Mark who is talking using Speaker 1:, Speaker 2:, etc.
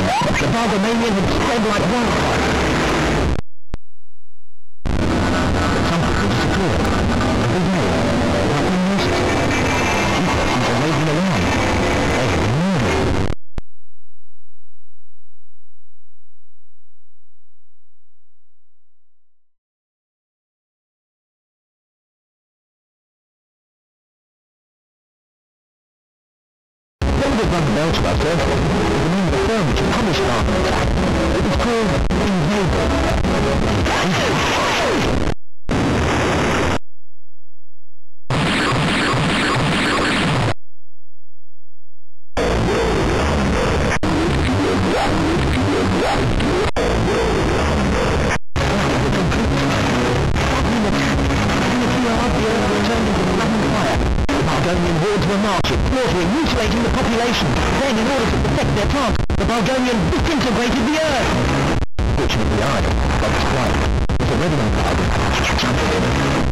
Speaker 1: The Bargomanian had spread like wildfire. Some people disappeared. Every day, like the nurses. Few persons are waving around. They had been murdered. David rang a bell to us, therefore, the name of the firm which had published Bargon Attack. It was called enslaved. Bargonian hordes were marching, slaughtering, mutilating the population. Then, in order to protect their plant, the Bargonian disintegrated the earth. Fortunately, I, God's quiet, was already on Bargon, trampled in it.